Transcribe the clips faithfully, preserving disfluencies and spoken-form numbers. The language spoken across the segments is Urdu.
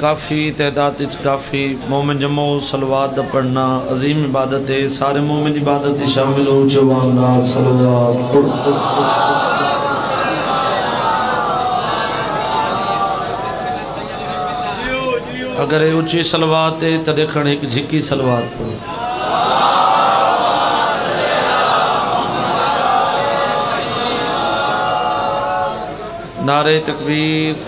کافی تعداد کافی مومن جمع صلوات دا پڑھنا عظیم عبادت ہے سارے مومن عبادت شامل ہو جوانا صلوات پڑھ اگر یہ اچھی صلوات ہے تو دیکھنے ایک جھکی صلوات پڑھ نعرہ تکبیر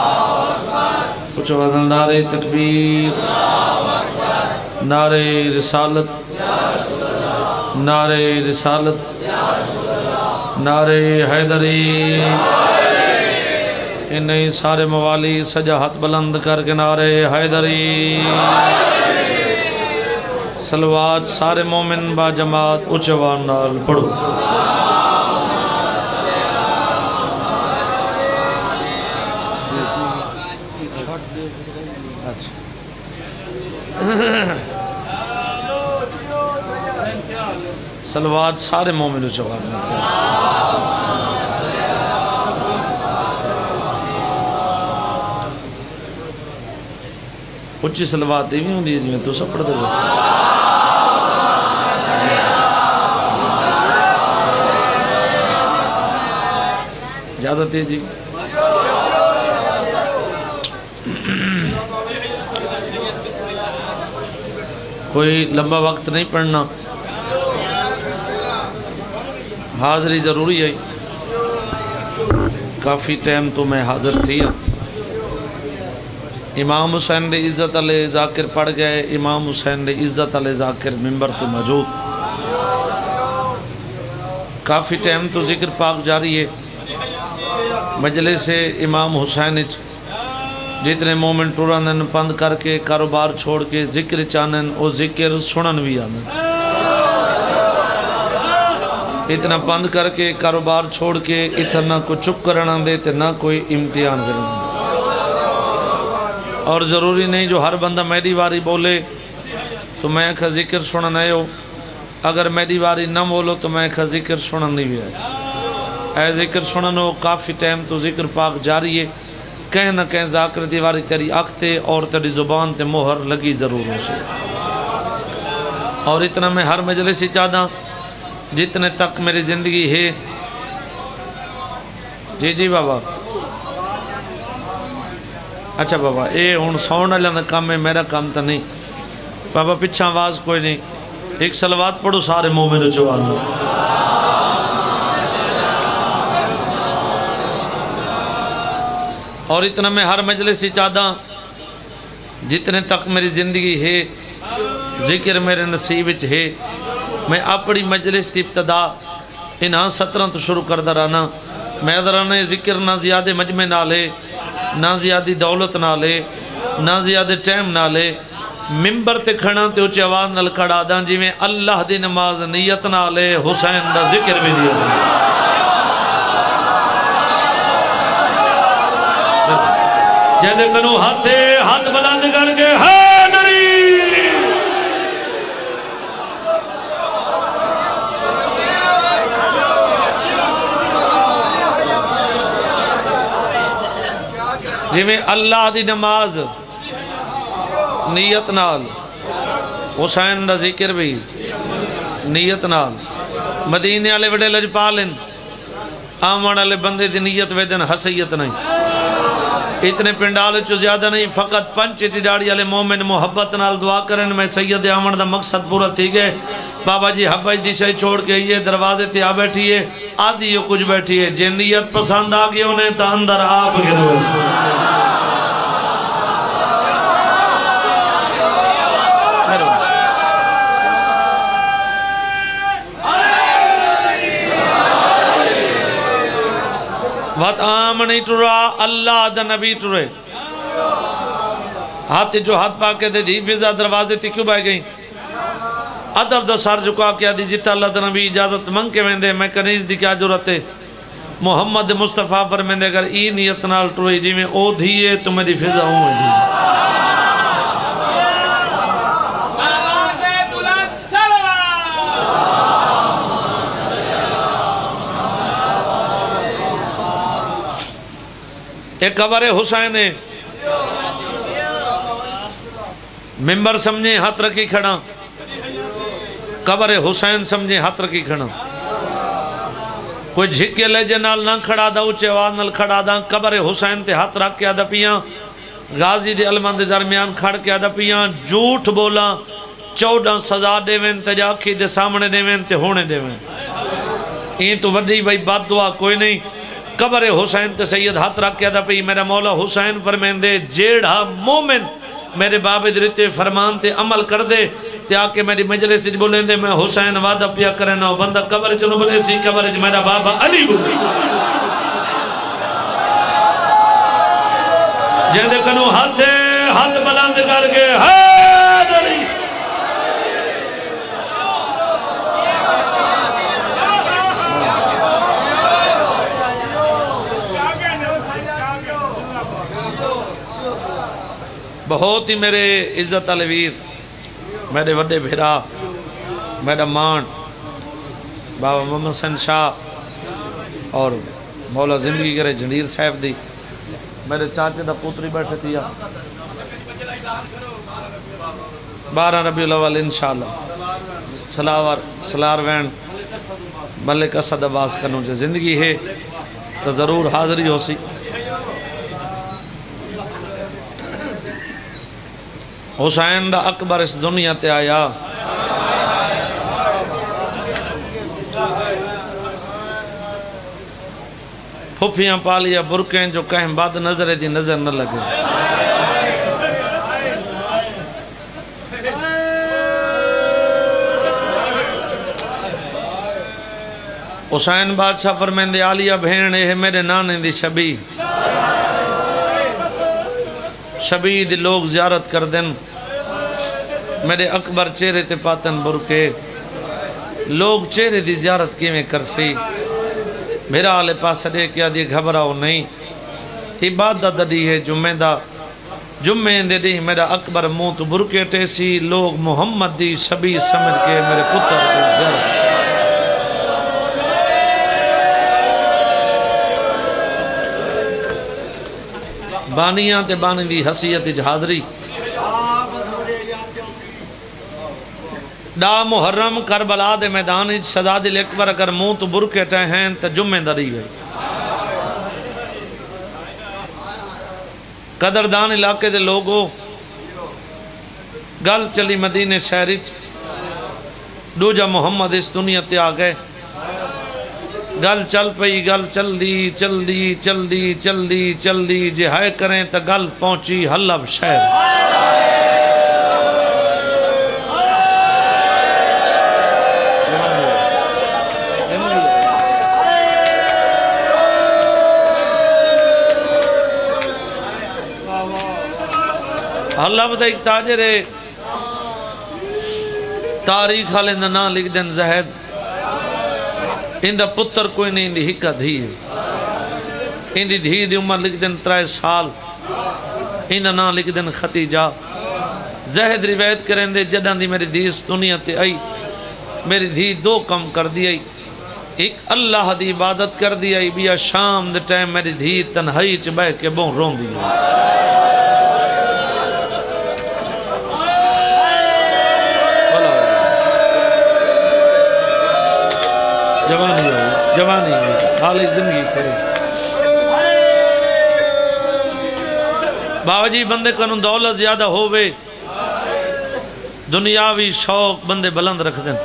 نعرہ تکبیر نعرہ رسالت نعرہ رسالت نعرہ حیدری انہیں سارے موالی سجا ہاتھ بلند کر کے نعرہ حیدری صلوات سارے مومن با جماعت اچھوان نال پڑھو صلوات سارے مومن اچھوان نال اچھی صلوات ہی بھی ہوں دیئے جی میں تو سب پڑھ دے گا اجازت ہے جی کوئی لمبا وقت نہیں پڑھنا حاضری ضروری ہے کافی ٹائم تو میں حاضر تھی امام حسین نے عزت علیہ ذاکر پڑھ گئے امام حسین نے عزت علیہ ذاکر ممبر تو موجود کافی ٹائم تو ذکر پاک جاری ہے مجلس امام حسین جتنے مومن ٹورانن پند کر کے کاروبار چھوڑ کے ذکر چانن اور ذکر سنن بھی آنن اتنا پند کر کے کاروبار چھوڑ کے اتنا کو چپ کرنا دے تے نہ کوئی امتحان کرنا دے اور ضروری نہیں جو ہر بندہ میری واری بولے تو میں کھا ذکر سنن آئے ہو اگر میری واری نہ بولو تو میں کھا ذکر سنن نہیں بھی آئے اے ذکر سنن ہو کافی ٹائم تو ذکر پاک جاری ہے کہیں نہ کہیں ذاکر دیواری تیری اکھتے اور تیری زبان تے مہر لگی ضرور ہو سے اور اتنا میں ہر مجلسی چاہتا جتنے تک میری زندگی ہے جی جی بابا اچھا بابا اے ہون ساؤنڈ اللہ کام ہے میرا کام تا نہیں بابا پچھا آواز کوئی نہیں ایک صلوات پڑھو سارے مومن چوال اور اتنا میں ہر مجلسی چاہتا جتنے تک میری زندگی ہے ذکر میرے نصیب ہے میں اپنی مجلس تی ابتدا انہاں سترہ تو شروع کر درانا میں درانا ذکر نہ زیادہ مجمع نہ لے نہ زیادہ دولت نہ لے نہ زیادہ ٹائم نہ لے ممبر تے کھڑا تے اچھے آواز نل کھڑا داں جی میں اللہ دی نماز نیت نہ لے حسین دا ذکر بھی دیا جہدے کنو ہاتھے ہاتھ بلند کر کے حیدری جی میں اللہ دی نماز نیت نال حسین دا ذکر بھی نیت نال مدینے والے وڈے لجپالن آمن والے بندے دی نیت ویدن حسیت نہیں اتنے پنڈال چو زیادہ نہیں فقط پنچ ٹڈاڑی والے مومن محبت نال دعا کرن میں سید آمن دا مقصد پورا تھی گئے بابا جی حبائی دی شاہی چھوڑ کے یہ دروازے تے آ بیٹھی ہے آدھی یہ کچھ بیٹھی ہے جن نیت پسند آگئی انہیں تا اندر آپ گرو وقت آم نہیں ٹرا اللہ دا نبی ٹرے ہاتھ جو ہاتھ پاکے دے دی فضا دروازے تی کیوں بائے گئیں ادب دا سار جکا کیا دی جتا اللہ دا نبی اجازت منگ کے ویندے میں کنیز دی کیا جرتے محمد مصطفیٰ فرمیندے اگر ای نیت نال ٹروئی جی میں او دھیئے تو میری فضا ہوں ہے ایک قبر حسین ہے ممبر سمجھے ہاتھ رکھی کھڑا، قبر حسین سمجھے ہاتھ رکھی کھڑا، کوئی جھکے لہجے نال نہ کھڑا دا، اچھے آواز نال کھڑا دا، قبر حسین تے ہاتھ رکھ کے آدھا پیاں، غازی دے علمان دے درمیان کھڑ کے آدھا پیاں، جھوٹ بولا چودہ سزا دے وین تے جاکھی دے سامنے دے وین تے ہونے دے وین. این تو وڈی بھئی بات دعا کوئی نہیں. قبر حسین تے سید ہاتھ رکھ کے آدھا پئی میرا مولا حسین فرمین دے جیڑا مومن میرے باب درتے فرمان تے عمل کر دے تے آکے میری مجلس سے بولیں دے میں حسین وعدہ پیا کرنا بندہ قبر چنو بلے سی قبر چ میرا بابا علی بولی جہدے کنو ہاتھ ہاتھ بلند کر کے حیدری بہت ہی میرے عزت علویر میرے وڈے بھیرا میرا مان بابا محمد حسین شاہ اور مولا زندگی کرے جنیر صاحب دی میرے چاچے دا پوتری بیٹھے تھیا بارہ ربیع الاول انشاءاللہ سلاوار سلار وین ملک اسد عباس کنو جو زندگی ہے تو ضرور حاضری ہو سی. حسین دا اکبر اس دنیا تے آیا پھپیاں پالیا برکیں جو کہیں بعد نظر دی نظر نہ لگے. حسین بادشاہ فرمین دے آلیہ بھین اے میرے نانے دی شبی شبی دی لوگ زیارت کر دن میرے اکبر چہرے تے پاتن برکے لوگ چہرے دی زیارت کی میں کرسی میرا آلے پاس دے کیا دی گھبراؤ نہیں عبادت دی ہے جمعہ دا جمعہ دے دی میرا اکبر موت برکے ٹیسی لوگ محمد دی شبی سمجھ کے میرے پتر دی زیارت بانیاں تے بانی دی حسیت حاضری ڈا محرم کربلا دے میدان شداد الاکبر اگر منہ تو برکے ٹہیں تو جمعہ دری گئی قدردان علاقے دے لوگوں گل چلی مدینہ شہرچ دوجہ محمد اس دنیا تے آگئے گل چل پئی گل چل دی چل دی چل دی چل دی چل دی جے ہائے کریں تا گل پہنچی حلب شہر حلب دا ایک تاجر ہے تاریخ حال اندہ نا لکھ دن زہد اندہ پتر کوئی نہیں اندھی ہکا دھی ہے اندھی دھی دی عمر لکھ دن ترائے سال اندہ نا لکھ دن ختیجہ زہد روایت کریں دے جدن دی میری دھی اس دنیا تے آئی میری دھی دو کم کر دی آئی ایک اللہ دی عبادت کر دی آئی بیا شام دے ٹائم میری دھی تنہائی چبائے کے بون رون دی آئی جوانی ہوئی جوانی ہوئی حالی زندگی کرے بابا جی بندے کنوں دولت زیادہ ہووے دنیاوی شوق بندے بلند رکھ دیں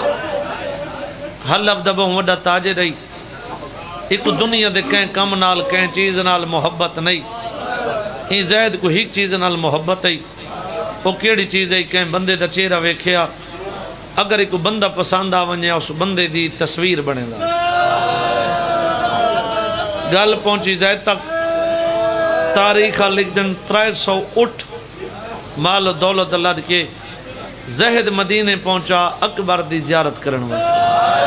حلب دبوں وڈا تاجے رہی ایک دنیا دے کہیں کم نال کہیں چیز نال محبت نہیں این زید کو ہی چیز نال محبت ہے وہ کیڑی چیز ہے کہیں بندے دا چہرہ ویکھیا اگر ایک بندہ پسند آونجے اس بندے دی تصویر بنے گا گل پہنچی زید تک تاریخہ لکھ دن ترائے سو اٹھ مال و دولت اللہ کے زہد مدینے پہنچا اکبر دی زیارت کرنے واسطے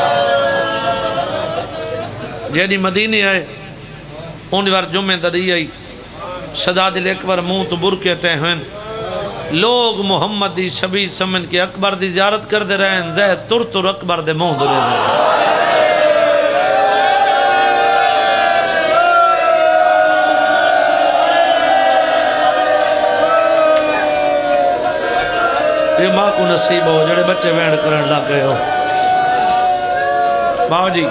جیڑی مدینے آئے انہی بار جمعہ دری آئی شداد الاکبر منہ تو برکے ٹہن لوگ محمد دی شبی سمن کے اکبر دی زیارت کر دے رہے ہیں زہد تر تر اکبر دے منہ دے رہے یہ ماں کو نصیب ہو جڑے بچے وینڈ کرن لگ گئے ہو باو جی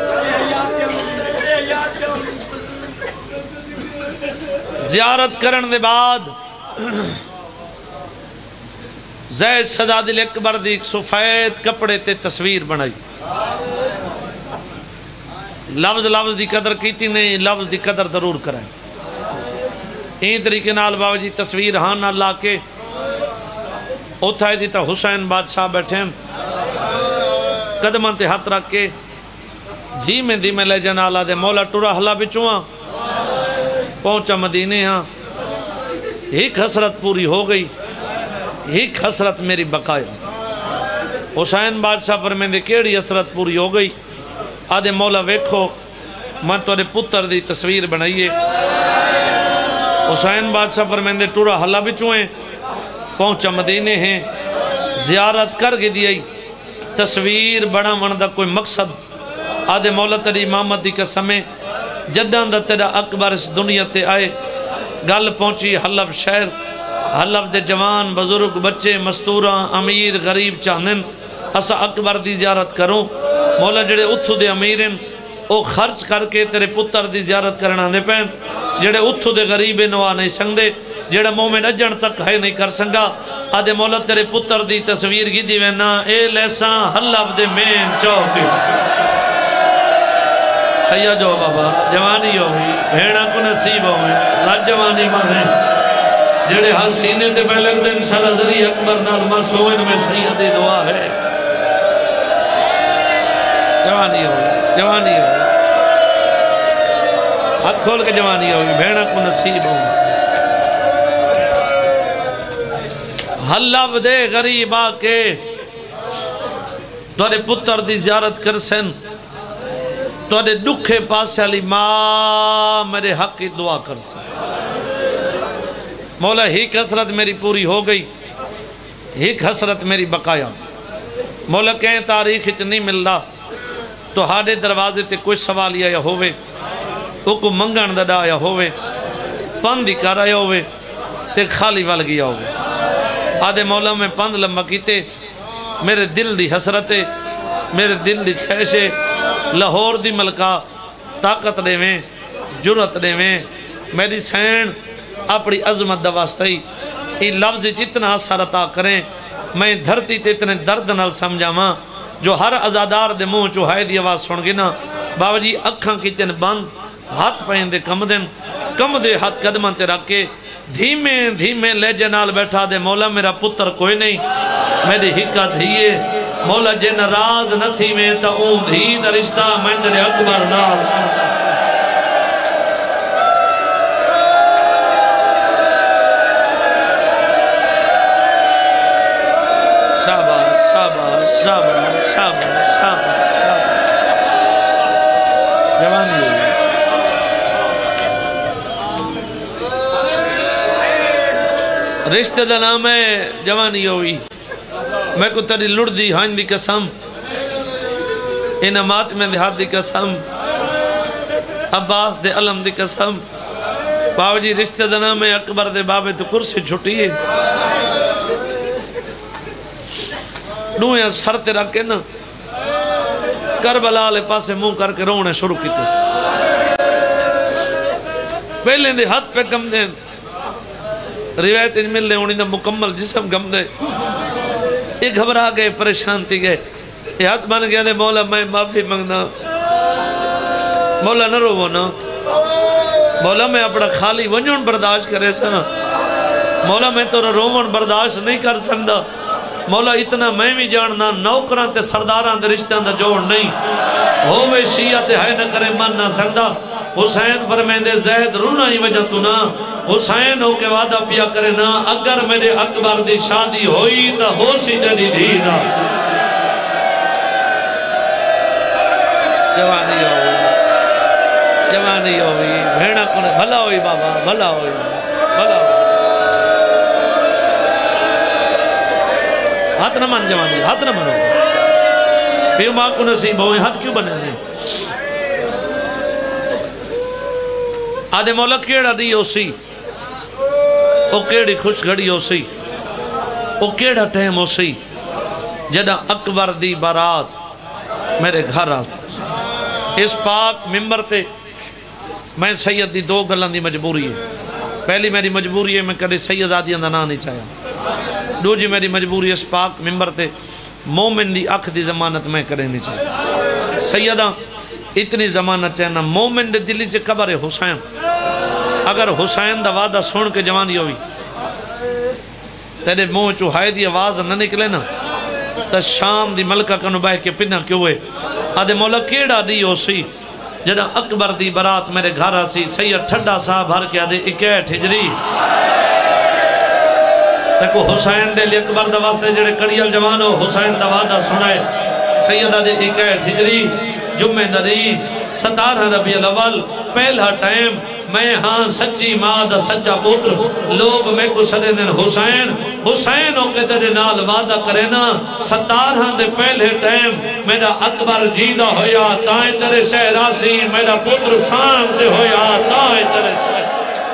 زیارت کرن دے بعد زید شہزاد الاکبر دی ایک سفید کپڑے تے تصویر بنائی لفظ لفظ دی قدر کیتی نہیں لفظ دی قدر ضرور کرائیں این طریقے نال بابا جی تصویر ہاں نہ لا کے اتھائے جی تا حسین بادشاہ بیٹھے ہیں قدمان تے ہاتھ رکھ کے دھیمے دھیمے لے جنالا دے مولا ٹورا حلا بچواں پہنچا مدینے ہاں ایک حسرت پوری ہو گئی ایک حسرت میری بقایا حسین بادشاہ پر میں دے کیڑی حسرت پوری ہو گئی آدھے مولا ویکھو میں تورے پتر دی تصویر بنائیے حسین بادشاہ پر میں دے ٹورا حلا بچویں پہنچا مدینے ہیں زیارت کر کے دیئی تصویر بڑا مندہ کوئی مقصد آدھے مولا تیری امامت دی قسمیں جدان دا تیرا اکبر اس دنیا تے آئے گل پہنچی حلب شہر حلب دے جوان بزرگ بچے مستوراں امیر غریب چاندن اسا اکبر دی زیارت کروں مولا جڑے اتھو دے امیرن او خرچ کر کے تیرے پتر دی زیارت کرنا دے پین جڑے اتھو دے غریب نوا نہیں سنگ دے جڑا مومن اجن تک ہے نہیں کر سنگا آدھے مولا تیرے پتر دی تصویر کی دی وینا اے لیساں حلب دے مین چوکے سیاہ جو بابا جوانی ہوئی بھیڑا کو نصیب ہوئے راج جوانی مانے جڑے ہر سینے دے پہلے دن سرزری اکبر نال مسوئن میں سیدی دعا ہے جوانی ہوئی جوانی ہوئی ہاتھ کھول کے جوانی ہوئی بھیڑا کو نصیب ہوئی حلب دے غریب آکے تورے پتر دی زیارت کرسن تورے دکھے پاسے علی ماں میرے حق کی دعا کرسن مولا ہی حسرت میری پوری ہو گئی ہی حسرت میری بقایا مولا کہیں تاریخ اچھ نہیں مل رہا تو ہاڑے دروازے تے کوئی سوالی آیا ہوئے او کو منگن دڑا آیا ہوئے پندی کر آیا ہوئے تے خالی وال گیا ہوئے آدھے مولا میں پند لمبا کیتے میرے دل دی حسرتے میرے دل دی خیشے لاہور دی ملکہ طاقت دے میں جرت دے میں میری سین اپنی عظمت دواستی یہ لفظ جتنا اثر عطا کریں میں دھرتی تے اتنے درد نال سمجھا ماں جو ہر ازادار دے منہ چوہائے دی آواز سن گنا بابا جی اکھاں کی تین بند ہاتھ پہن دے کم دن کم دے ہاتھ قدمان تے رکھ کے دھیمے دھیمے لے جنال بیٹھا دے مولا میرا پتر کوئی نہیں میری حکا دھیئے مولا جے ناراض نہ تھی میں تا اون دھی دا رشتہ میں تیرے اکبر نال شاباش شاباش شاباش شاباش شاباش جوانی ہوئی رشتہ دا نام ہے جوانی ہوئی میں کو تری لڑ دی ہائن دی قسم انعامات میں دہات دی قسم عباس دے علم دی قسم بابا جی رشتہ دا نام ہے اکبر دے بابے تو کرسی چھوٹی ہے نویاں سر تے رکھ کے نا کربلا لے پاسے منہ کر کے رونے شروع کی تھے پہلے دے ہاتھ پہ کم دیں روایت ان مل لے انہیں دا مکمل جسم گم دے یہ گھبرا گئے پریشان تھی گئے یہ ہاتھ بن گیا دے مولا میں معافی مانگنا مولا نہ رو نا مولا میں اپنا خالی ونجون برداشت کرے سا مولا میں تو روون برداشت نہیں کر سکتا مولا اتنا میں بھی جاننا نوکران تے سرداران دے رشتہ دا جوڑ نہیں ہووے شیعہ تے ہے نہ کرے من نہ سکتا حسین فرمین دے زید رونا ہی وجہ تو نا حسین ہو کے وعدہ پیا کرے نا اگر میرے اکبر دی شادی ہوئی تا ہو سی جدی دینا جوانی ہوئی جوانی ہوئی بھیڑا کنے بھلا ہوئی بابا بھلا ہوئی بھلا ہوئی ہاتھ نہ من جوانی ہاتھ نہ منو پیو ماں کو نصیب ہوئے ہاتھ کیوں بنے ہیں آدھے مولا کیڑا دی ہو سی او کیڑی خوش گھڑی ہو سی وہ کیڑا ٹائم ہو سی جدہ اکبر دی بارات میرے گھر آ اس پاک ممبر تے میں سید دی دو گلان دی مجبوری ہے. پہلی میری مجبوری ہے میں کدے سید آدیاں دا نا نہیں چاہیا. دو جی میری مجبوری ہے اس پاک ممبر تے مومن دی اکھ دی ضمانت میں کرے نہیں چاہیا. سیدہ اتنی ضمانت چاہنا مومن دے دلی چے قبر حسین. اگر حسین دا وعدہ سن کے جوانی ہوئی تیرے منہ چوہائے دی آواز نہ نکلے نا تا شام دی ملکہ کنو بہ کے پنہ کیوں ہوئے آدھے مولا کیڑا دی ہو سی جدہ اکبر دی برات میرے گھر آسی سید ٹھڈا صاحب ہر کے آدھے اکیٹ ہجری تکو حسین دے لئے اکبر دا واسطے جڑے کڑیل جوانو حسین دا وعدہ سنائے سید آدھے اکیٹ ہجری جمعہ دری ستارہ ربیع الاول پہلا ٹائم میں ہاں سچی ماں دا سچا پتر لوگ میں کو سدے دن حسین حسین ہو کے تیرے نال وعدہ کرے نا ستارہ دے پہلے ٹائم میرا اکبر جیدہ ہویا تائیں تیرے شہراسی میرا پتر سام دے ہویا تائیں تیرے شہر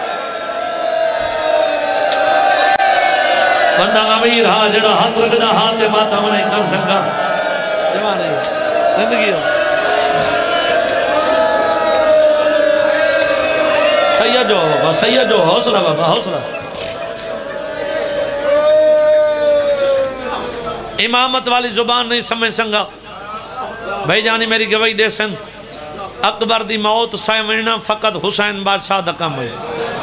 بندہ امیر ہاں جڑا ہاتھ رکھنا ہاتھ ماتا منہ نہیں کر سکا جوانے زندگی ہو سید جو بابا سید جو حوصلہ بابا حوصلہ. امامت والی زبان نہیں سمجھ سنگا بھائی جانی میری گواہی دے سن اکبر دی موت سائمنہ فقط حسین بادشاہ دا کم ہے.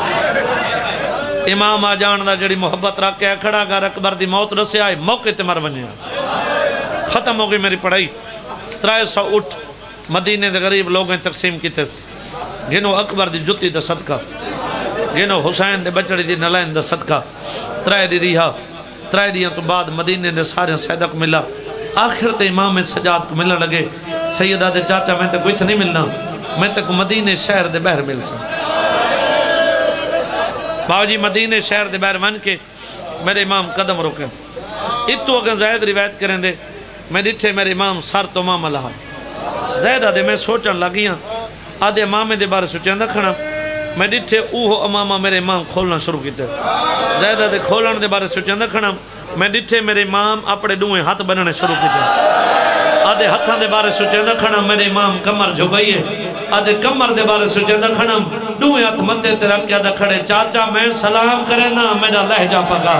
امام آجان دا جڑی محبت رکھ کے کھڑا گر اکبر دی موت رسے آئے موقع تے مر بنیا. ختم ہو گئی میری پڑھائی. ترائے سو اٹھ مدینے دے غریب لوگیں تقسیم کیتے سے گنو اکبر دی جتی دا صدقہ گنو حسین دے بچڑی دی نلائن دا صدقہ. ترائے دی ریہا ترائے دیاں تو بعد مدینے دے سارے سیدہ کو ملا. آخر تے امام سجاد کو ملنے لگے سیدہ دے چاچا میں تے کوئی تھا نہیں ملنا میں تے کو مدینے شہر دے بہر مل سا. باو جی مدینے شہر دے بہر من کے میرے امام قدم روکے اتو اگر زید روایت کریں دے میں ڈٹھے میرے امام سار تو امام اللہ زید آدھے میں سوچن لگیاں آدھے امام دے بارے سوچیں دکھنا میں ڈٹھے اوہو امامہ میرے امام کھولنا شروع کیتے زید آدھے کھولن دے بارے سوچیں دکھنا میں ڈٹھے میرے امام اپنے دوئیں ہاتھ بننے شروع کیتے آدھے ہتھاں دے بارے سوچیں دکھنا میرے امام کمر جھگائیے آدھے کمر دے بارے سوچیں دکھنا دوئیں ہاتھ متے تے رکھ کے آدھے کھڑے چاچا میں سلام کرے نا میرا لہجہ پکا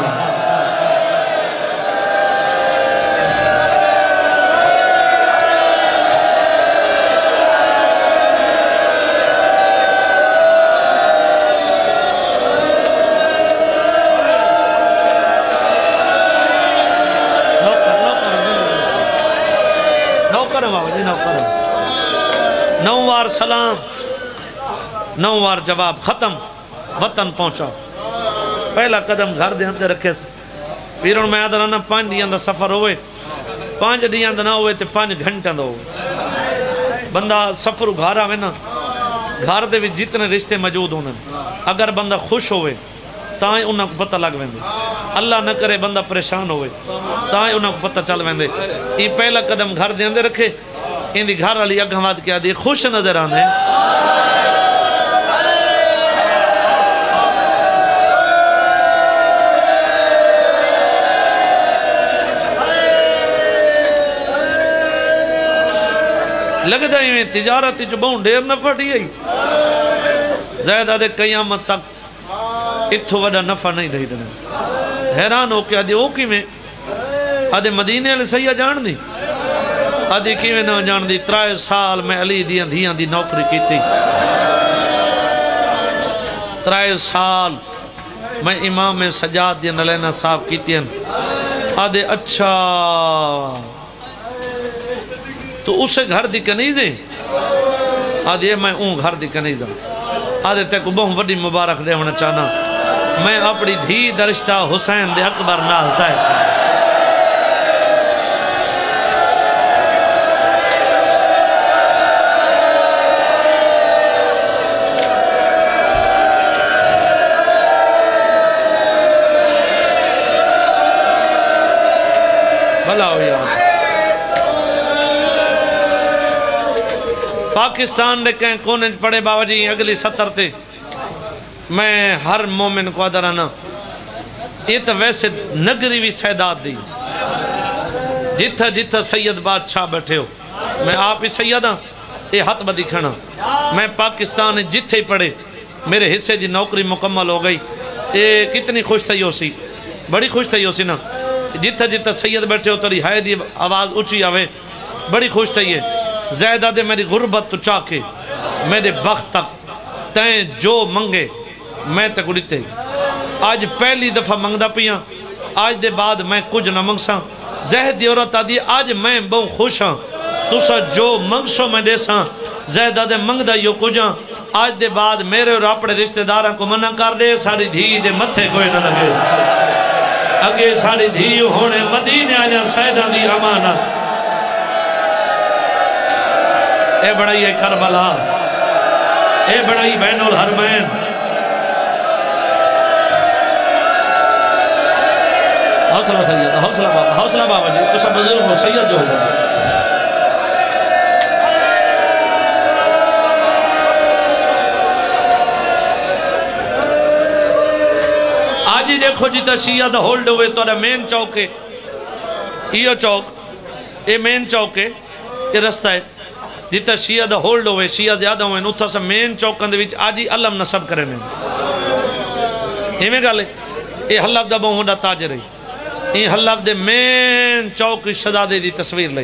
نووار سلام نووار جواب ختم وطن پہنچا پہلا قدم گھر دے ہندے رکھے سے پیرون میں آدھا نا پانچ دیاں دا سفر ہوئے پانچ دیاں دا نہ ہوئے تے پانچ گھنٹے دا ہوئے بندہ سفر گھارا میں نا گھار دے بھی جتنے رشتے موجود ہونے اگر بندہ خوش ہوئے تائیں انہاں کو پتہ لگ ویندے اللہ نہ کرے بندہ پریشان ہوئے تائیں انہاں کو پتہ چل ویندے یہ پہلا قدم گھر دے ہندے رکھے ان دی گھر علی اگھواد کیا دی خوش نظر آنے لگتا ہی میں تجارتی جو بہن ڈیر نفع ڈی آئی زید آدھے قیامت تک اتھو وڈا نفع نہیں رہی دنے حیران ہو کے آدھے اوکی میں آدھے مدینے علی سیاہ جان دی آدھی کیویں نہ جان دی ترائے سال میں علی دیاں دیاں دی نوکری کی تھی ترائے سال میں امام سجاد دیاں نلینا صاحب کی تھی آدھے اچھا تو اسے گھر دی کنیزیں آدھے میں اون گھر دی کنیزیں آدھے تے کو بہن وڈی مبارک دے ہونا چاہنا میں اپنی دھی درشتہ حسین دے اکبر نالتا ہے پاکستان نے کہیں کونج پڑے بابا جی اگلی ستر تے میں ہر مومن کو ادرانا یہ تو ویسے نگری بھی سیدات دی جتھا جتھا سید بادشاہ بیٹھے ہو میں آپ ہی سید ہاں یہ ہاتھ بدی کھڑا میں پاکستان جتھے ہی پڑھے میرے حصے دی نوکری مکمل ہو گئی یہ کتنی خوش تھی ہو سی بڑی خوش تھی ہو سی نا جتھا جتھا سید بیٹھے ہو تری ہائے دی آواز اچھی آوے بڑی خوش تھی ہے زیدہ دے میری غربت تو چاہ کے میرے بخت تک تین جو منگے میں تک اڑتے آج پہلی دفعہ منگدہ پیاں آج دے بعد میں کچھ نہ منگ ساں زہد دی عورت آدھی آج میں بہت خوش ہاں تو سا جو منگ سو میں دے ساں زہدہ دے منگدہ یو کجاں آج دے بعد میرے اور اپنے رشتہ داراں کو منع کر دے ساری دھی دے متھے کوئی نہ لگے اگے ساری دھی ہونے مدینے آجاں سیدہ دی امانت اے بڑائی اے کربلا اے بڑائی بین الحرمین حوصلہ سید حوصلہ بابا حوصلہ بابا جی تو سب بزرگ ہو سید جو ہوگا آج ہی دیکھو جیتا شیعہ دا ہولڈ ہوئے تو رہا مین چوک ہے یہ چوک یہ مین چوک ہے یہ رستہ ہے جیتا شیعہ دا ہولڈ ہوئے شیعہ زیادہ ہوئے نوتھا سا مین چوکن دے وچ آج ہی علم نصب کرے میں یہ میں گالے یہ حلب دا بہن دا تاج رہی یہ حلب دے مین چوک شہزادے دی تصویر لئی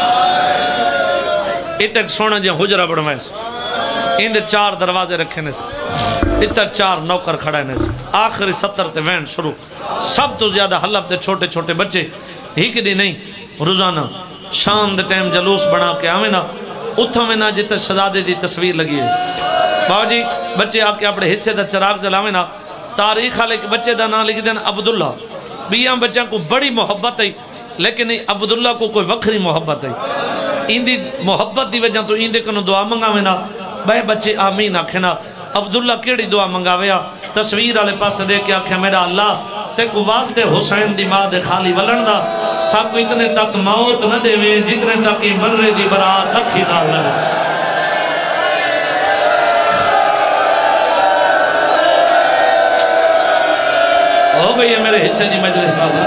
اتک سونا جہاں حجرہ بڑھوائے سے ان دے چار دروازے رکھنے سے اتر چار نوکر کھڑانے سے آخری ستر تے وین شروع سب تو زیادہ حلب دے چھوٹے چھوٹے بچے ہی کدی نہیں روزانہ شام دے ٹائم جلوس بنا کے آمیں نا اتھا میں نا جتر شہزادے دی تصویر لگی ہے بابا جی بچے آپ کے اپنے حصے دا چراغ جلاویں نا تاریخ آلے کے بچے دا نام لکھ دین عبداللہ بیاں بچوں کو بڑی محبت ہے لیکن عبداللہ کو کوئی وکھری محبت ہے ان دی محبت دی وجہ تو ان دے کنو دعا منگاویں نا بے بچے آمین آکھنا عبداللہ کیڑی دعا منگاویا تصویر آلے پاس دے کے آکھے میرا اللہ تے کو واسطے حسین دی ماں دے خالی ولن دا سب کو اتنے تک موت نہ دے میں جتنے تک مرے دی برات رکھی نہ لگے ہو گئی ہے میرے حصے دی مجلس والا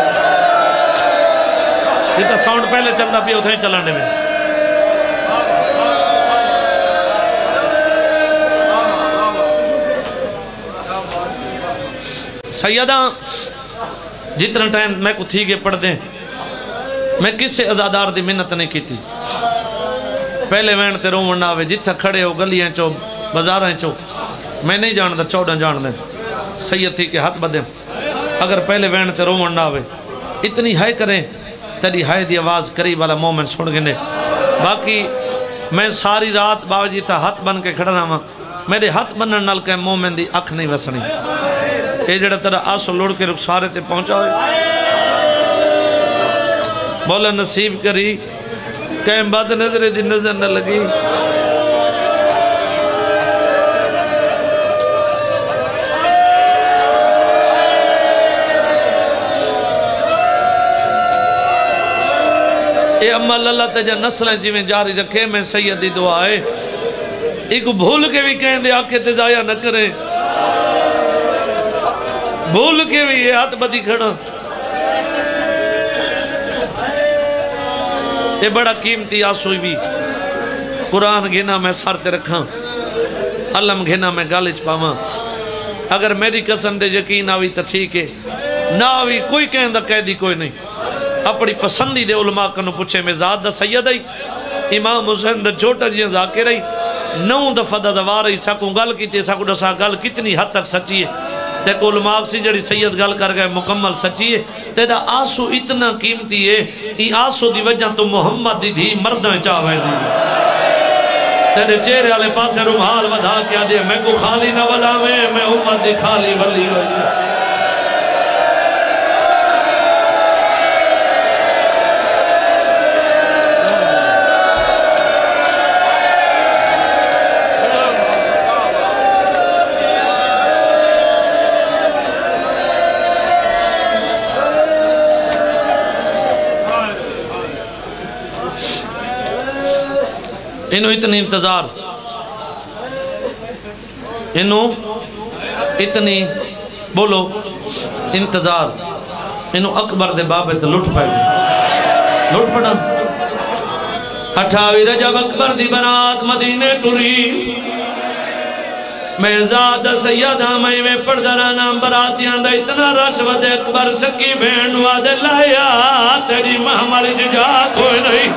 جتا ساؤنڈ پہلے چلتا پیا اتنے چلانے میں سیدہ جتنا ٹائم میں کو تھی گے پڑھ دیں میں کس سے ازادار دی منت نہیں کی تھی پہلے وین تے رومن آوے جتھا کھڑے ہو گلیاں چو بازاراں چو میں نہیں جان دا چوڑا جان دیں سید تھی کہ ہاتھ بدیں اگر پہلے وین تے رومن آوے اتنی ہائے کریں تیری ہائے دی آواز قریب والا مومن سن گنے باقی میں ساری رات بابا جی تا ہاتھ بن کے کھڑا رہا میرے ہاتھ بنن نال کہ مومن دی اکھ نہیں وسنی اے جڑا تیرا آسو لوڑ کے رخسارے تے پہنچا ہوئے مولا نصیب کری کہیں بات نظر دی نظر نہ لگی اے عمال اللہ تجھا نسلیں جی میں جاری رکھے میں سیدی دعا ہے ایک بھول کے بھی کہیں دے آکے تے ضائع نہ کریں بھول کے بھی یہ ہاتھ بدی کھڑا یہ بڑا قیمتی آسوئی بھی قرآن گھنا میں سارتے رکھاں علم گھنا میں گالچ پاواں اگر میری قسم دے یقین آوی تا ٹھیک ہے نہ آوی کوئی کہیں دا قیدی کوئی نہیں اپنی پسندی دے علماء کنو پوچھے میں ذات دا سید آئی امام حسین دا چھوٹا جیاں ذاکر آئی نو دفعہ دا دوار آئی ساکوں گل کی تے ساکوں ڈسا گل کتنی حد تک سچی ہے تے کو علماء سی جڑی سید گل کر گئے مکمل سچی ہے تیرا آسو اتنا قیمتی ہے ای آسو دی وجہ تو محمد دی دی مردیں چاہوے دی تیرے چہرے والے پاسے رمحال ودھا کیا دے میں کو خالی نہ ولا میں میں امت دی خالی ولی ہوئی انہوں اتنی انتظار انہوں اتنی بولو انتظار انہوں اکبر دے بابے تے لٹ پائے لٹ پڑا اٹھاوی رجب اکبر دی برات مدینے ٹری میں زاد سیدہ میں میں پردرانا براتیاں دا اتنا رشوت اکبر سکی بین وعد لایا تیری محمل ججا کوئی نہیں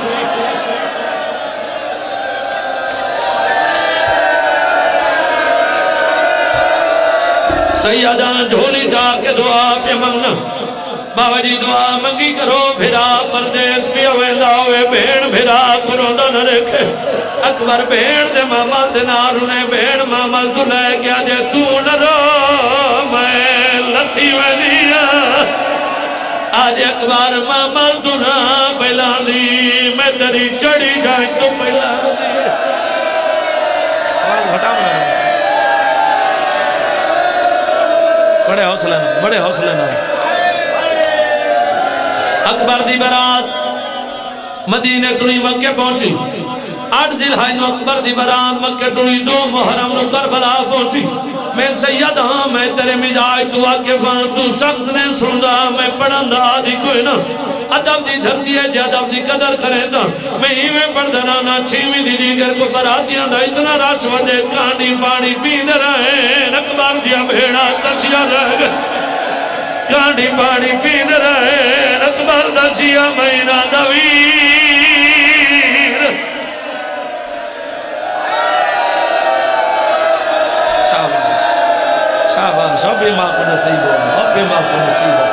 سیدہ جھولی جا کے دعا پہ منگنا بابا جی دعا منگی کرو بھیرا پردیس پہ ہوئے لاؤے بین بھیرا کرو دا نہ رکھے اکبر بین دے ماما دے نارونے بین ماما دلائے کیا دے تو نہ رو میں لتھی میں دیا آج اکبر ماما دنا پہلا دی میں تری چڑی جائیں تو پہلا دی بھٹا بنا بڑے حوصلے نہ بڑے حوصلے نہ اکبر دی برات مدینہ ٹری مکہ پہنچی آٹھ ذی الحج نو اکبر دی برات مکہ ٹری دو محرم نو کربلا پہنچی میں سید ہاں میں تیرے مجائی دعا کے فان تو سخت نے سندا میں پڑھندا دی کوئی نہ ادب دی دھرتی ہے جے ادب دی قدر کرے دا میں ہی میں پڑھدرانا چھیویں دی دیگر کو براتیاں دا اتنا راشوہ دے کانی پانی پیند رہے اکبر دیا بھیڑا تسیا رہ گئے کانی پانی پیند رہے اکبر دسیا مہینہ دویر شاباش شاباش ابھی ماں کو نصیب ہو ابھی ماں کو نصیب ہو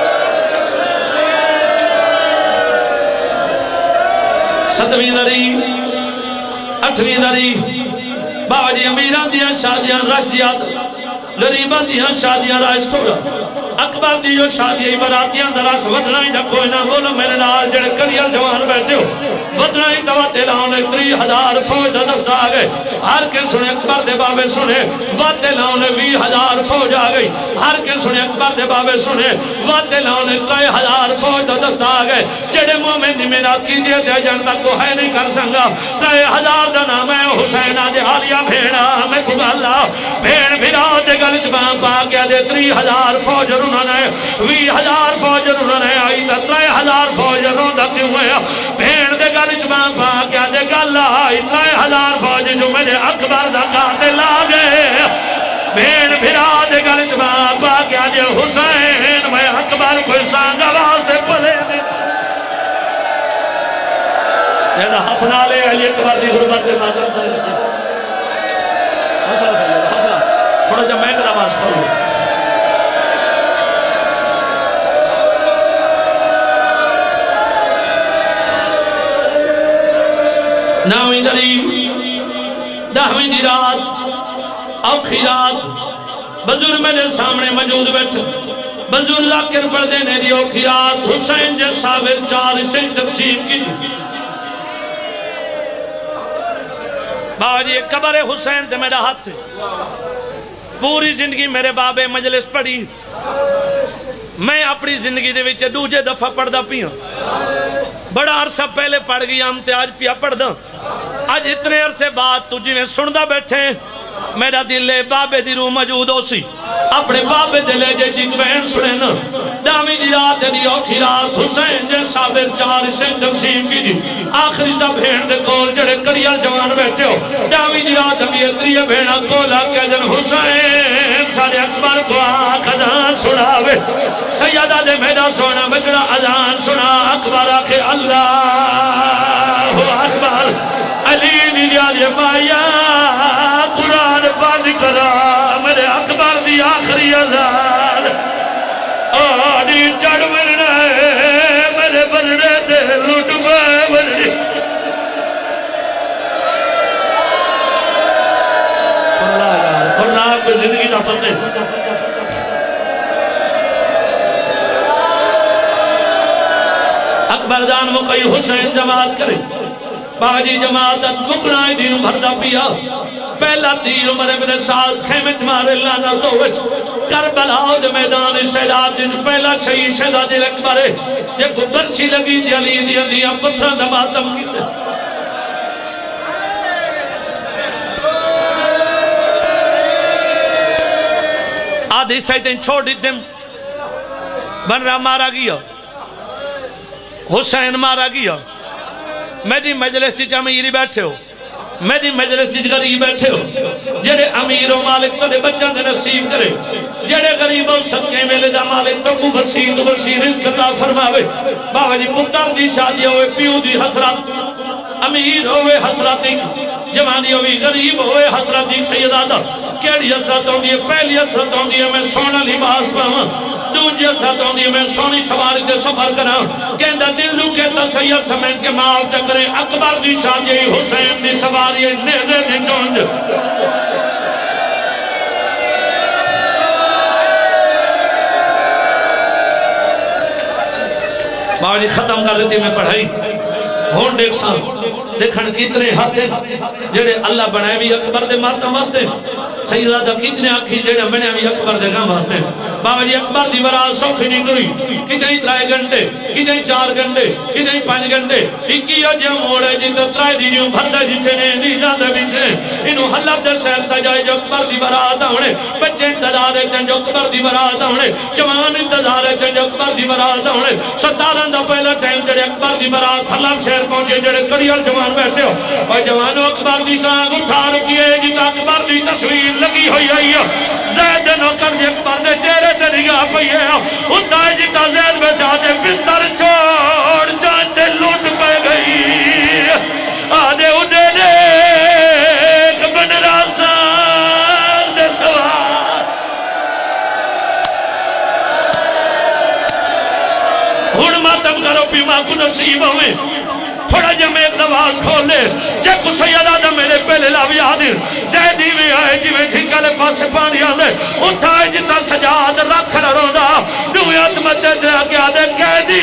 ستویں دری اٹھویں دری بابا جی امیران دیاں شادیاں راشدیات غریبان دیاں شادیاں راشتورا اکبر دی جو شادیاں براتیاں دراس ودنائی دا کوئی نہ بولو میرے نال جڑے کلیاں جوان بیٹھے ہو ودنائی دوا تیلاؤں نے تری ہزار فوج دا دست آگئے ہر کے سنے اکبر دے بابے سنے ود تیلاؤں نے وی ہزار فوج آگئی ہر کے سنے اکبر دے بابے سنے ود تیلاؤں نے کئی ہزار فوج دا دست آگئے جڑے مومن دی میرا کی دیئے دے جانتا کو ہے نہیں کر سنگا کئی ہزار دا نام ہے حسینہ دے حالیہ بھیڑا میں کو اللہ بھیڑ بھیڑا دے گلت بام پا گیا دے تری ہزار فوج انہوں نے وی ہزار فوج انہوں نے آئی تا تری ہزار فوج انہوں نے کیوں ہے بھیڑ دے گلت بام پا گیا دے گل آئی تری ہزار فوج جو میرے اکبر دا قاتل آگے بھیڑ بھیڑا دے گلت بام پا گیا دے حسین میں اکبر کوئی سانگ آواز دے پلے دے یہ دا ہاتھ نہ لے علی اکبر دی غربت دے مادر کرے سے حوصلہ سے حوصلہ تھوڑا جب میں کدا باز پڑھوں ناویں دری دہویں دی رات اوکھی رات بزرگ میرے سامنے موجود بیٹھ بزرگ ذاکر پڑھ دینے دی اوکھی رات حسین جے صابر چار سے تقسیم کی بابا جی قبر حسین تے میرا ہاتھ پوری زندگی میرے بابے مجلس پڑھی میں اپنی زندگی دے وچ دوجے دفعہ پڑھ دا پیا بڑا عرصہ پہلے پڑھ گیا ہم تے آج پیا پڑھ دا آج اتنے عرصے بعد تجھے میں سندہ بیٹھے میرا دل بابے دی روح موجود ہو سی اپنے بابے دلے جے جیت بہن سنے نا دامی دی رات دی اوکھی رات حسین جے صابر چار سے تقسیم کی دی آخری سا بہن دے کول جڑے کریال جوان بیٹھے ہو دامی دی رات بھی اتری بہنہ کولا کہ جن حسین سارے اکبر کو آنکھ ازان سناوے سیدہ دے میرا سونا بجڑا ازان سنا اکبر آکھے اللہ اکبر علی نیلیا دی مایا قرآن بند کرا میرے اکبر دی آخری ازان آنی چڑھ مرنے میرے بلنے دے لٹ میں مرنے اللہ یار فرنا کو زندگی نہ پتے اکبر جان وہ کئی حسین جماعت کرے باجی جماعت مکنائی دین بھردہ پیا پہلا تیر عمر ابن ساز خیمت مارے لانا تو وش کربلا دے میدان سیلات دن پہلا شہید شہدہ دل اکبر ہے جب کو برچی لگی دی علی دی علی پتھر دماتم کی دے آدھی سیدیں چھوڑ دیتیں بن رہا مارا گیا حسین مارا گیا میری مجلس چ امیری بیٹھے ہو میری مجلس چ غریب بیٹھے ہو جڑے امیر و مالک تے بچوں دے نصیب کرے جڑے غریب و صدقے ویلے دا مالک تو کو وسیع وسیع رزق عطا فرماوے بابا جی پتر دی شادی ہوئے پیو دی حسرت امیر ہوئے حسرت جوانی ہوئی غریب ہوئے حسرت سیدہ دا کیڑی حسرت ہوندی ہے پہلی حسرت ہوندی ہے میں سونا لباس پاواں دوجی حسرت ہوندی ہے میں سونی سواری دے سفر کراں کہندا دل رو کہتا سید سمیت کے ماں چکرے اکبر دی شادی حسین دی سواری نیزے دی چونج بابا جی ختم کر لیتی میں پڑھائی ہون دیکھ ساں دیکھن کتنے ہاتھیں جڑے اللہ بنائے بھی اکبر دے ماتم واسطے سیدہ دا کتنے آنکھی جڑے بنائے بھی اکبر دے گام واسطے بابا جی اکبر دی برال سوکھی نہیں کری کتنے ترائے گھنٹے کتنے چار گھنٹے کتنے پانچ گھنٹے اکی جو موڑے جی تو ترائے دی جو بھردہ جی چھنے نیجا دے بھی چھنے انہوں حلب دے سیر سجائے جو اکبر دی برال داؤنے بچے انتظار ہے جو اکبر دی برال داؤنے جوان انتظار ہے جو اکبر دی برال داؤنے ستارن دا پہلا ٹائم جڑے اکبر دی برال حلب شہر پہنچے جڑے کڑیال جوان بیٹھے ہو اور جوانوں اکبر دی سانگ اٹھا رکھئے جتا اکبر دی تصویر لگی ہوئی آئی زید نوکر دی اکبر دے چہرے تے نگاہ پئی ہے اتائے جتا زید بیٹھا دے بستر چھوڑ جانتے لوٹ پہ گئی آدھے اڈے دیکھ بن راسان دے سوار ہن ماتم کرو پی ماں کو نصیب ہوئے تھوڑا جب میں ایک نواز کھول لے جب کو سیدہ دا میرے پہلے لاوی آدھر زیدی میں آئے جی میں جھنکالے پاس پانی آدھے اٹھائے جتا سجاد رکھ رونا دویات مدد دے آگے آدھے قیدی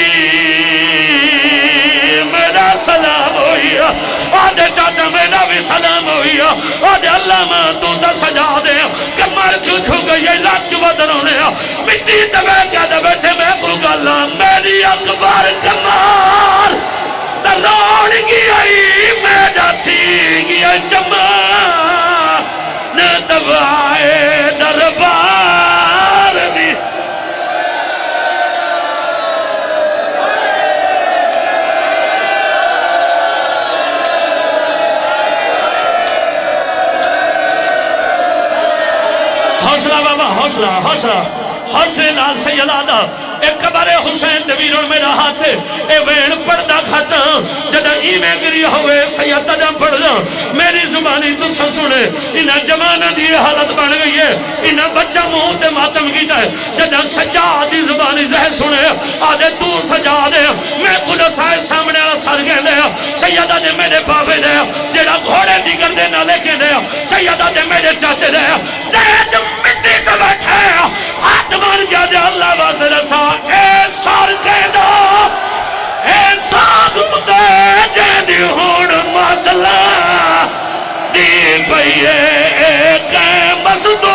میرا سلام ہوئی آدھے چاہتا میرا بھی سلام ہوئی آدھے اللہ ماں تو دا سجادے کمار کیوں کھو گئی لاکھ جو بدرونے مٹی دبے کیا دے بیٹھے میں کو گالا میری اکبر کمال روڑ گئی میڈا تھی گیا جمع نہ دوائے دربار بھی حوصلہ بابا حوصلہ حوصلہ حوصلہ نال سیدہ ایک کبر حسین دویرون میرا ہاتھ اے وین پردہ کھاتا جدہ ایمیں گری ہوئے سیدہ جا پڑھ جا میری زبانی تو سن سنے انہا جمانہ دی حالت بن گئی ہے انہا بچہ موت ماتم گیتا ہے جدہ سجادی زبانی زہر سنے آدھے تو سجادے میں کل سائے سامنے سر گئے لے سیدہ دے میرے بابے دے جڑا گھوڑے دی گردے نہ لے کے دے سیدہ دے میرے چاچے دے زید مٹی کا بیٹھے آتمان کیا دے اللہ بات رسا اے سار کہنا اے ساد مدے جیدی ہون مسئلہ دی پئیے ایک مصدو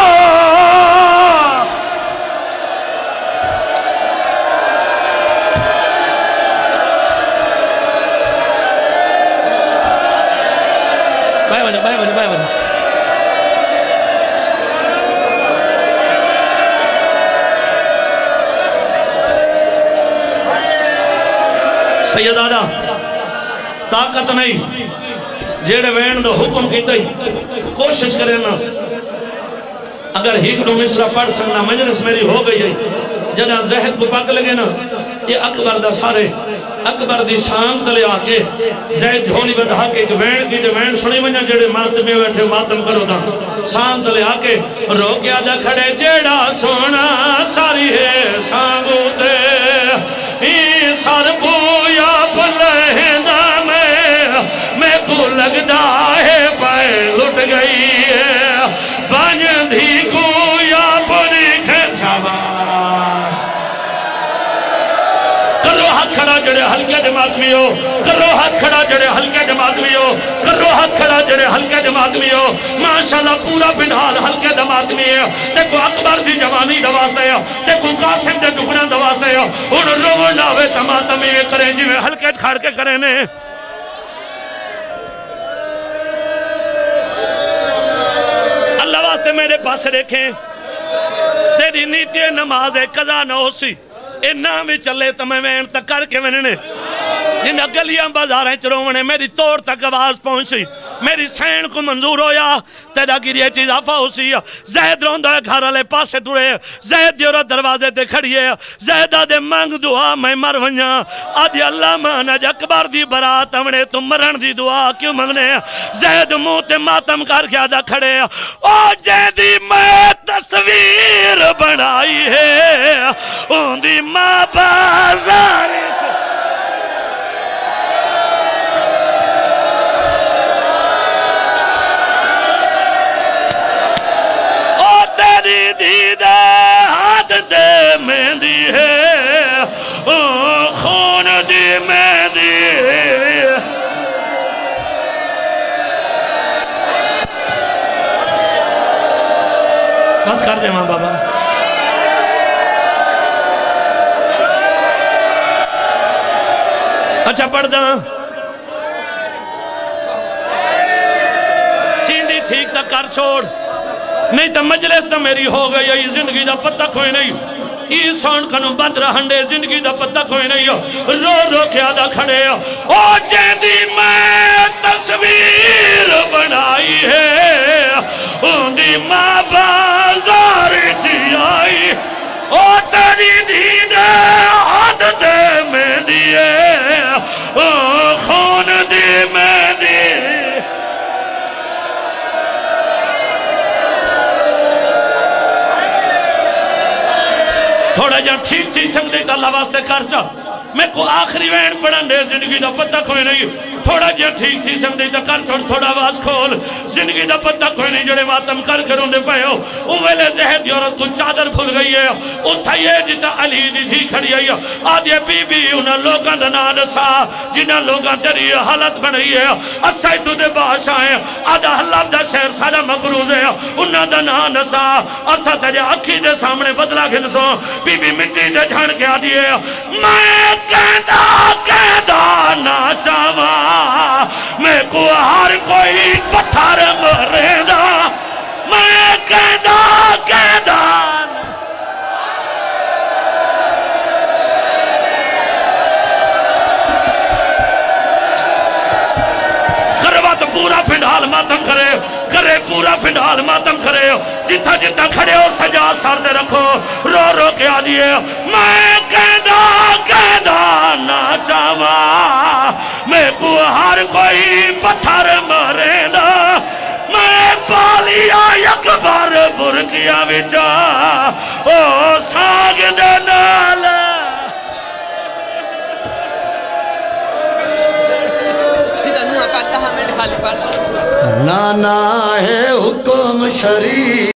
بائے بنے بائے بنے بائے بنے سید آدھا طاقت نہیں جیڑے وین دو حکم کی تئی کوشش کرے نا اگر ہیک دو مصرہ پڑھ سکنا مجلس میری ہو گئی ہے جنہ زہد کو پاک لگے نا یہ اکبر دا سارے اکبر دی شان تلے آکے زید جھونی بدھا کے ایک وین کی جو وین سنی منجا جیڑے ماتم میں بیٹھے ماتم کرو دا شان تلے آکے رو کے آجا کھڑے جیڑا سونا ساری ہے سانگو دے ہی سار بویا پلہنا میں میں کو لگدا ہے پائے لٹ گئی ہے بانج بھی کو یا پوری کھیت شاباش کرو ہاتھ کھڑا جڑے ہلکے جماعت میں ہو کرو ہاتھ کھڑا جڑے ہلکے جماعت میں ہو کرو ہاتھ کھڑا جڑے ہلکے جماعت میں ہو ماشاءاللہ پورا بنحال ہلکے جماعت میں ہے دیکھو اکبر دی جوانی دواز دے دیکھو قاسم دے دکھنا دواز دے ان رو لاوے تمات میں کریں جی میں ہلکے کھاڑ کے کریں نے اللہ واسطے میرے پاس دیکھیں تیری نیتی نماز قضا نہ ہو سی اے نام بھی چلے تو میں وین تک کر کے وننے جنہ گلیاں بازاریں چرونے میری توڑ تک آواز پہنچی میری سین کو منظور ہویا تیرا گریہ چیز آفا ہو سی زید روندہ ہے گھر والے پاسے ٹوڑے زید دیورا دروازے تے کھڑیے زید آدھے مانگ دعا میں مر ونیا آدھے اللہ مانا جکبار دی برات ہمنے تم مرن دی دعا کیوں منگنے زید منہ تے ماتم کر کے آدھا کھڑے او جیدی میں تصویر بنائی ہے ان دی ماں بازاری تیری دیدہ ہاتھ دے مہندی ہے خون دی مہندی ہے بس کر دے ماں بابا اچھا پڑھ دا چیندی ٹھیک تک کر چھوڑ نہیں تو مجلس تو میری ہو گئی یہ زندگی دا پتہ کوئی نہیں یہ سون کنو بند رہنڈے زندگی دا پتہ کوئی نہیں رو رو کے آدھا کھڑے او جیدی میں تصویر بنائی ہے ان دی ماں بازار جی آئی او تیری دیدے حد دے میں دیئے خون دی میں دیئے تھوڑا جا ٹھیک تھی سکتے کہ اللہ واسطے کر چا میں کو آخری وین پڑھن دے زندگی دا پتہ کوئی نہیں تھوڑا جا ٹھیک تھی سکتے کہ کر چھوڑ تھوڑا آواز کھول زندگی دا پتہ کوئی نہیں جڑے ماتم کر کروں دے پہے ہو اویلے زہد دی عورت کو چادر بھول گئی ہے اتھائیے جتا علی دی تھی کھڑی ہے آدھے بی بی انہاں لوگاں دا نان سا جنہاں لوگاں تیری حالت بنائی ہے اسائی دے بادشاہ ہیں آدھا حلاب دا شہر سارا مقروض ہے انہاں دا نان سا اسا تیرے اکھی دے سامنے بدلا گھنسو بی بی مٹی دے جھان کے آدھی ہے میں کہنا کہنا نہ چاہاں میں کو ہر کوئی پتھر مرے دا میں کہنا کہنا کروا تو پورا پھنڈال ماتم کرے کرے پورا پھنڈال ماتم کرے جتا جتا کھڑے ہو سجا سار دے رکھو رو رو کے آدھیے میں کہنا کہنا نہ چاہاں میں کو ہر کوئی پتھر مرے نا میں پالیا یک بار برکیا وچا او ساگ دے نالا سیدھا نوہ پاکتا ہمیں حال پال نانا ہے حکم شریف